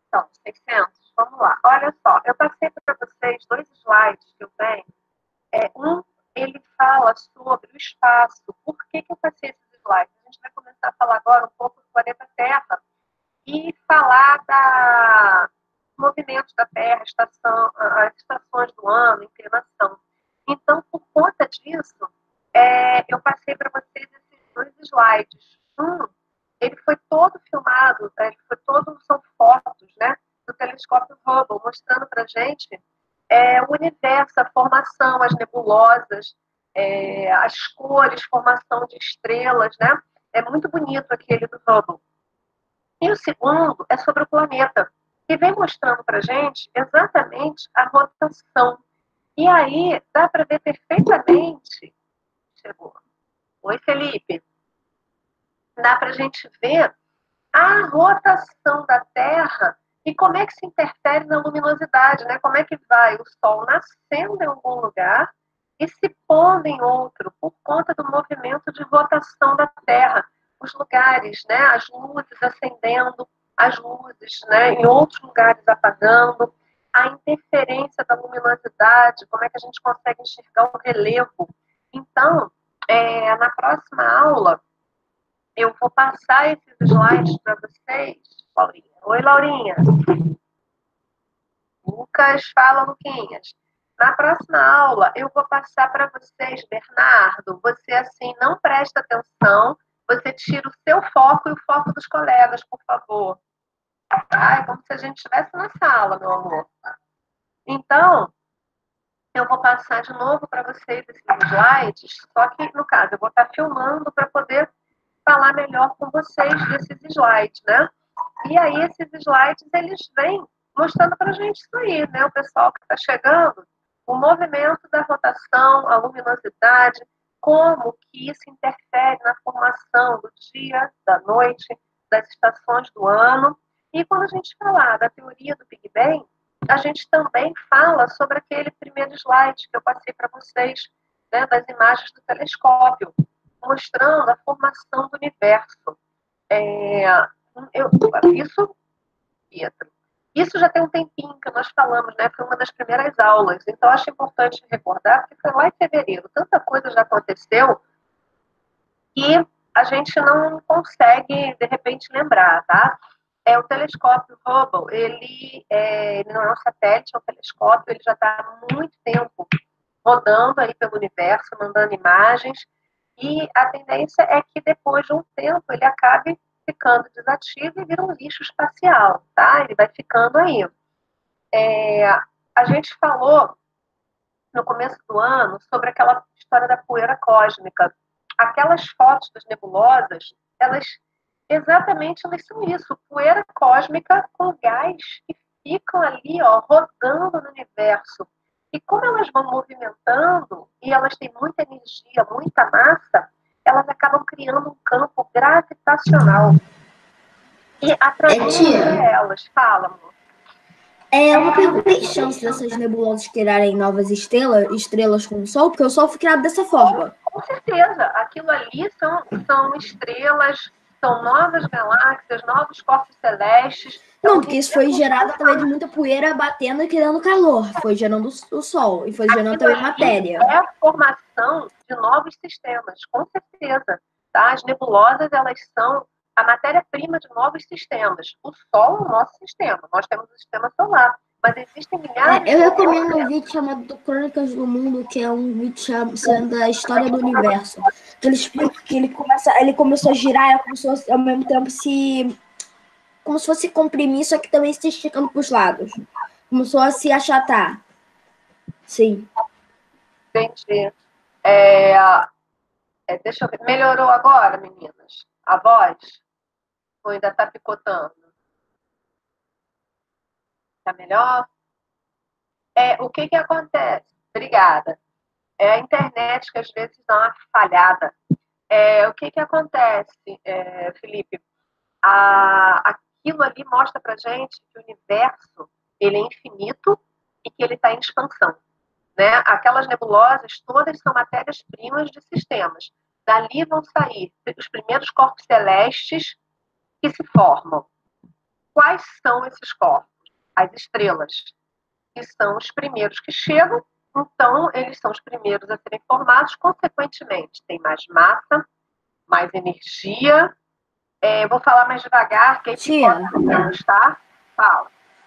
Então, 600, vamos lá. Olha só, eu passei para vocês dois slides que eu tenho. Um, ele fala sobre o espaço. Por que eu passei esses slides? A gente vai começar a falar agora um pouco do planeta Terra e falar do movimento da Terra, as estações do ano, inclinação. Então, por conta disso, eu passei para vocês esses dois slides. Ele foi todo filmado, são fotos, né, do telescópio Hubble, mostrando para a gente o universo, a formação, as nebulosas, as cores, formação de estrelas, né? É muito bonito aquele do Hubble. E o segundo é sobre o planeta, que vem mostrando para a gente exatamente a rotação. E aí dá para ver perfeitamente. Chegou. Oi, Felipe. Dá para a gente ver a rotação da Terra e como é que se interfere na luminosidade, né? Como é que vai o Sol nascendo em algum lugar e se pondo em outro, por conta do movimento de rotação da Terra. Os lugares, né? As luzes acendendo, as luzes, né? Em outros lugares apagando, a interferência da luminosidade, como é que a gente consegue enxergar o relevo. Então, na próxima aula, eu vou passar esses slides para vocês, Laurinha. Oi, Laurinha. Lucas, fala, Luquinhas. Na próxima aula, eu vou passar para vocês, Bernardo. Você, assim, não presta atenção. Você tira o seu foco e o foco dos colegas, por favor. Tá? É como se a gente estivesse na sala, meu amor. Então, eu vou passar de novo para vocês esses slides, só que, no caso, eu vou estar filmando para poder falar melhor com vocês desses slides, né? E aí esses slides, eles vêm mostrando para a gente isso aí, né? O pessoal que está chegando, o movimento da rotação, a luminosidade, como que isso interfere na formação do dia, da noite, das estações do ano. E quando a gente falar da teoria do Big Bang, a gente também fala sobre aquele primeiro slide que eu passei para vocês, né, das imagens do telescópio, mostrando a formação do universo. Isso, Pietro, isso já tem um tempinho que nós falamos, né? Foi uma das primeiras aulas. Então, acho importante recordar que foi lá em fevereiro. Tanta coisa já aconteceu que a gente não consegue, de repente, lembrar, tá? O telescópio Hubble, ele não é um satélite, é um telescópio, ele já está há muito tempo rodando aí pelo universo, mandando imagens, e a tendência é que depois de um tempo ele acabe ficando desativo e vira um lixo espacial, tá? Ele vai ficando aí. A gente falou no começo do ano sobre aquela história da poeira cósmica. Aquelas fotos das nebulosas, elas são isso, poeira cósmica com gás que ficam ali, ó, rodando no universo. E como elas vão movimentando e elas têm muita energia, muita massa, elas acabam criando um campo gravitacional e atraindo elas. Fala, amor. Uma pergunta: tem chance dessas nebulosas criarem novas estrelas com o Sol? Porque o Sol foi criado dessa forma. Com certeza. Aquilo ali são estrelas, são novas galáxias, novos corpos celestes. Não, porque isso foi gerado através de muita poeira batendo e criando calor. Foi gerando o Sol e foi gerando também matéria. É a formação de novos sistemas, com certeza. Tá? As nebulosas, elas são a matéria-prima de novos sistemas. O Sol é o nosso sistema. Nós temos o sistema solar. Mas existem milhares eu recomendo um vídeo chamado Crônicas do Mundo, que é um vídeo chamando a história do universo. Que ele explica que ele começou a girar, ela começou ao mesmo tempo como se fosse comprimir, só que também se esticando para os lados. Começou a se achatar. Sim. Entendi. Deixa eu ver. Melhorou agora, meninas? A voz? Ou ainda está picotando? Está melhor? O que acontece? Obrigada. É a internet que às vezes dá uma falhada. O que acontece, Felipe? Aquilo ali mostra pra gente que o universo ele é infinito e que ele está em expansão. Né? Aquelas nebulosas todas são matérias-primas de sistemas. Dali vão sair os primeiros corpos celestes que se formam. quais são esses corpos? As estrelas, que são os primeiros que chegam, então eles são os primeiros a serem formados, consequentemente, tem mais massa, mais energia. Vou falar mais devagar, que aí Tia, tá? Fala.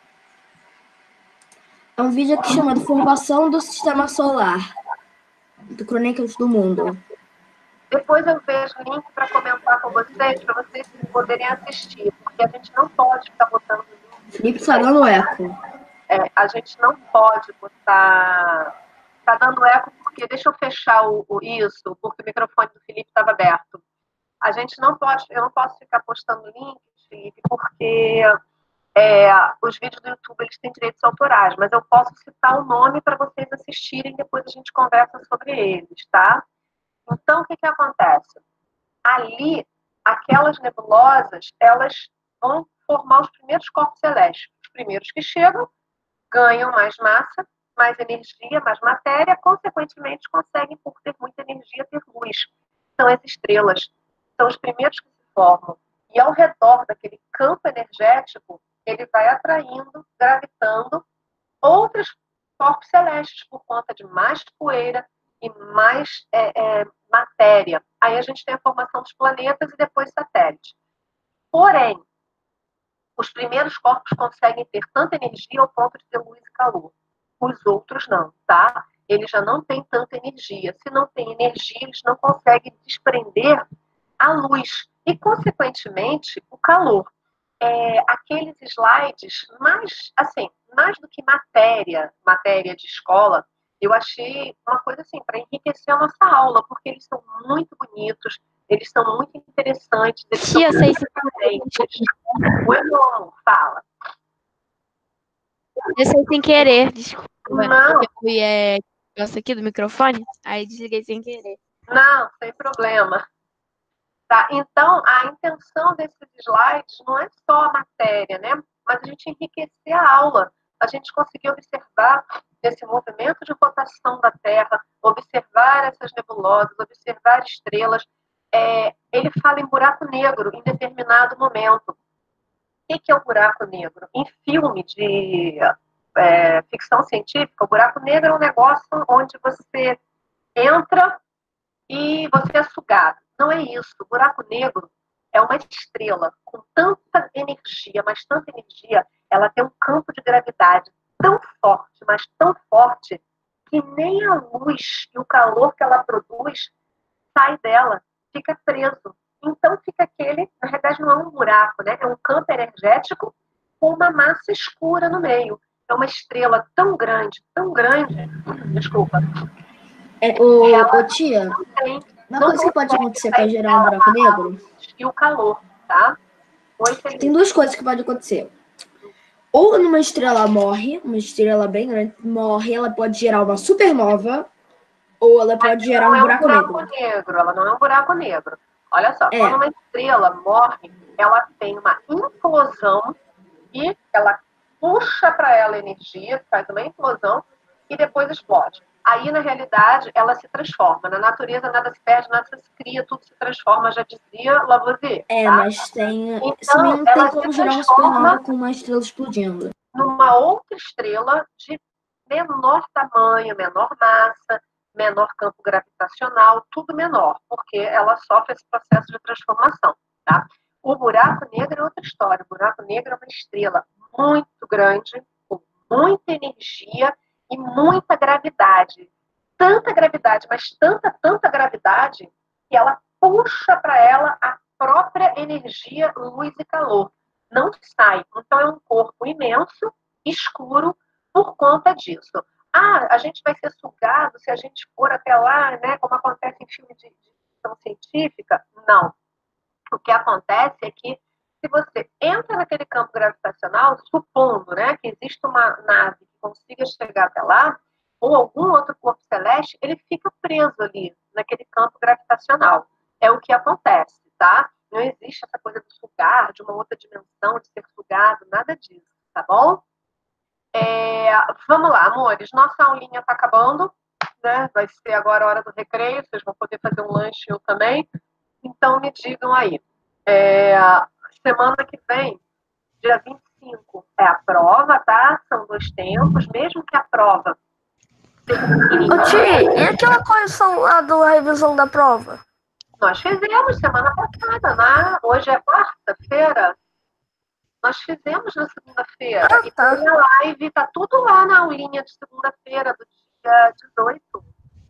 é um vídeo aqui chamado Formação do Sistema Solar, do Crônicas do Mundo. Depois eu vejo o link para comentar com vocês, para vocês poderem assistir, porque a gente não pode ficar botando link. Felipe está dando eco. A gente não pode botar... Está dando eco porque... Deixa eu fechar isso, porque o microfone do Felipe estava aberto. A gente não pode... Eu não posso ficar postando link, Felipe, porque os vídeos do YouTube eles têm direitos autorais, mas eu posso citar o nome para vocês assistirem, depois a gente conversa sobre eles, tá? Então, o que acontece? Ali, aquelas nebulosas, elas vão formar os primeiros corpos celestes. Os primeiros que chegam ganham mais massa, mais energia, mais matéria, consequentemente conseguem, por ter muita energia, ter luz. São as estrelas. São os primeiros que se formam. E ao redor daquele campo energético, ele vai atraindo, gravitando outros corpos celestes por conta de mais poeira e mais matéria. Aí a gente tem a formação dos planetas e depois satélites. Porém, os primeiros corpos conseguem ter tanta energia ao ponto de ter luz e calor. Os outros não, tá? Eles já não têm tanta energia. Se não tem energia, eles não conseguem desprender a luz e, consequentemente, o calor. Aqueles slides, mais do que matéria de escola, eu achei uma coisa assim, para enriquecer a nossa aula, porque eles são muito bonitos, eles são muito interessantes, eles são muito diferentes. Oi, meu amor, fala. Eu sei sem querer, desculpa. Não. Eu fui negócio aqui do microfone, aí desliguei sem querer. Não, sem problema. Tá? Então, a intenção desses slides não é só a matéria, né? Mas a gente enriquecer a aula, a gente conseguir observar esse movimento de rotação da Terra, observar essas nebulosas, observar estrelas. Ele fala em buraco negro em determinado momento. O que é o buraco negro? Em filme de ficção científica, o buraco negro é um negócio onde você entra e você é sugado. Não é isso. O buraco negro é uma estrela com tanta energia, mas tanta energia, ela tem um campo de gravidade tão forte, mas tão forte, que nem a luz e o calor que ela produz sai dela, fica preso. Então fica na verdade não é um buraco, né? É um campo energético com uma massa escura no meio. É uma estrela tão grande, desculpa. Tia, uma coisa que pode acontecer para gerar um buraco negro... E o calor, tá? Tem duas coisas que podem acontecer. Ou numa estrela morre, uma estrela bem grande morre, ela pode gerar uma supernova, ou ela pode gerar um buraco negro. Ela não é um buraco negro. Olha só, quando uma estrela morre, ela tem uma implosão e ela puxa para ela energia, faz uma implosão e depois explode. Aí, na realidade, ela se transforma. Na natureza, nada se perde, nada se cria, tudo se transforma, já dizia Lavoisier. Tá? Mas tem... Então, não tem como gerar uma supernova com uma estrela explodindo. Numa outra estrela de menor tamanho, menor massa, menor campo gravitacional, tudo menor, porque ela sofre esse processo de transformação. Tá? O buraco negro é outra história. O buraco negro é uma estrela muito grande, com muita energia e muita gravidade. Tanta gravidade, mas tanta gravidade, que ela puxa para ela a própria energia, luz e calor. Não sai. Então é um corpo imenso, escuro, por conta disso. A gente vai ser sugado se a gente for até lá, né, como acontece em filme de ficção científica? Não. O que acontece é que se você entra naquele campo gravitacional, supondo, né, que existe uma nave que consiga chegar até lá, ou algum outro corpo celeste, ele fica preso ali, naquele campo gravitacional. É o que acontece, tá? Não existe essa coisa de sugar, de uma outra dimensão, de ser sugado, nada disso, tá bom? Vamos lá, amores, nossa aulinha está acabando, né? Vai ser agora a hora do recreio, vocês vão poder fazer um lanche, eu também. Então, me digam aí. Semana que vem, Dia 25 é a prova, tá? São 2 tempos, mesmo que a prova seja Ô, pequenininha. Ti, e aquela correção lá da revisão da prova? Nós fizemos semana passada, hoje é quarta-feira. Nós fizemos na segunda-feira. Ah, E tá. tem a live, tá tudo lá na aulinha de segunda-feira, do dia 18.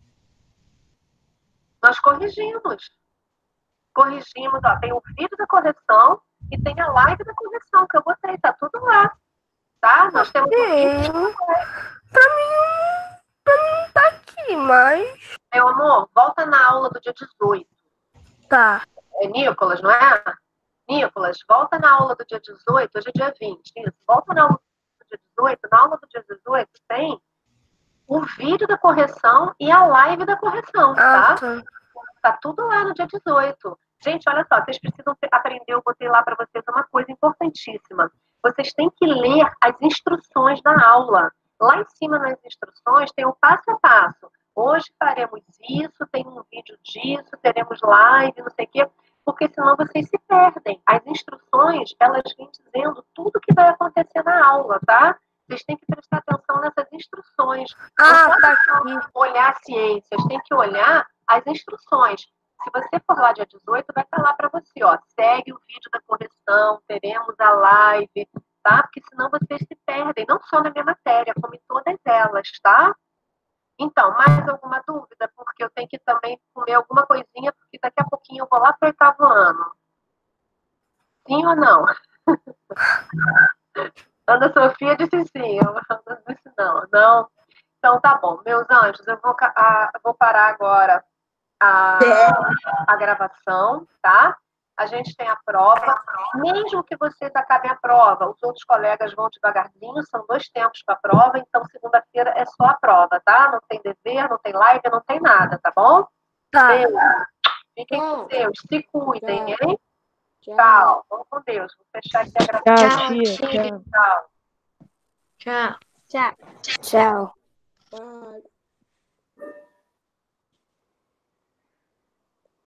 Nós corrigimos. Corrigimos, ó, tem o vídeo da correção e tem a live da correção que eu botei, tá tudo lá. Tá? Nós temos o vídeo. Pra mim tá aqui, mas... Meu amor, volta na aula do dia 18. Tá. É Nicolas, não é? Nicolas, volta na aula do dia 18, hoje é dia 20. Isso, volta na aula do dia 18. Na aula do dia 18 tem o vídeo da correção e a live da correção, tá? Tá tudo lá no dia 18. Gente, olha só, vocês precisam aprender, eu botei lá para vocês uma coisa importantíssima. Vocês têm que ler as instruções da aula. Lá em cima nas instruções tem o passo a passo. Hoje faremos isso, tem um vídeo disso, teremos live, não sei o quê, porque senão vocês se perdem. As instruções, elas vêm dizendo tudo que vai acontecer na aula, tá? Vocês têm que prestar atenção nessas instruções. Ah, não tá aqui. olhar ciências, tem que olhar as instruções. Se você for lá dia 18, vai estar lá para você, ó, segue o vídeo da correção, teremos a live, tá? Porque senão vocês se perdem, não só na minha matéria, como em todas elas, tá? Então, mais alguma dúvida? Porque eu tenho que também comer alguma coisinha, porque daqui a pouquinho eu vou lá para o 8º ano. Sim ou não? Ana Sofia disse sim, Ana disse não. Não. Então, tá bom. Meus anjos, eu vou parar agora a gravação, tá? A gente tem a prova. Mesmo que vocês acabem a prova, os outros colegas vão devagarzinho, são 2 tempos para a prova, então segunda-feira é só a prova, tá? Não tem dever, não tem live, não tem nada, tá bom? Tá. Beijo. Fiquem com Deus, se cuidem, hein? Tchau. Vamos com Deus. Vou fechar aqui a gravação. Tchau. Tchau. Tchau. Tchau.